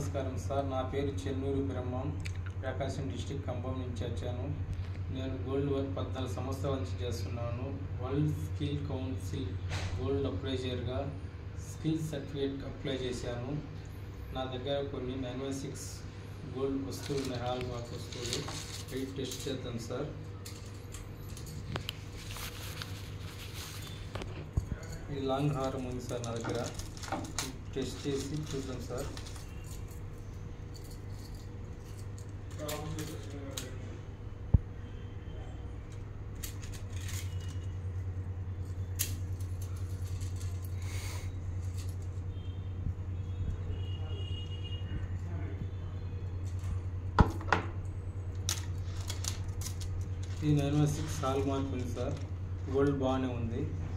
నమస్కారం సార్, నా పేరు చెన్నూరు బ్రహ్మం, ప్రకాశం డిస్ట్రిక్ట్ ఖమ్మం నుంచి వచ్చాను. నేను గోల్డ్ వర్క్ 14 సంవత్సరాల నుంచి చేస్తున్నాను. వరల్డ్ స్కిల్ కౌన్సిల్ గోల్డ్ అప్రైజర్గా స్కిల్ సర్టిఫికేట్ అప్లై చేశాను. నా దగ్గర కొన్ని 916 గోల్డ్ వస్తువులు ఉన్నాయి, హాల్ మార్క్ వస్తువులు. అవి టెస్ట్ చేద్దాం సార్. ఈ లాంగ్ హారం ఉంది సార్ నా దగ్గర, టెస్ట్ చేసి చూద్దాం సార్. ఈ 916 హాల్ మార్క్ ఉంది సార్, గోల్డ్ బాగానే ఉంది.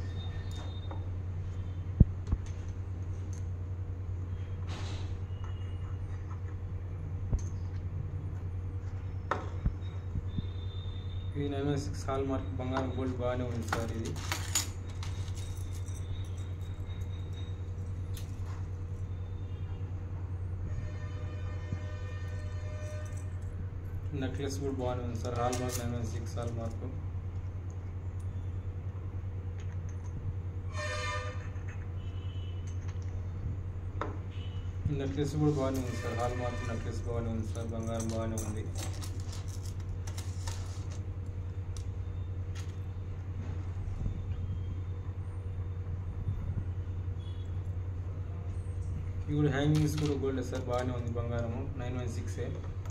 ఇది 916 హాల్ మార్క్ బంగారం గోల్డ్ బాగానే ఉంది సార్. ఇది నెక్లెస్ కూడా బాగానే ఉంది sir, hallmark 916 hallmark. Necklace కూడా బాగానే ఉంది సార్, హాల్ మార్క్ నెక్లెస్ బాగానే ఉంది సార్, బంగారం బాగానే ఉంది. ఇవి కూడా హ్యాంగింగ్స్ కూడా గోల్డ్ సార్, బాగానే ఉంది బంగారము 916.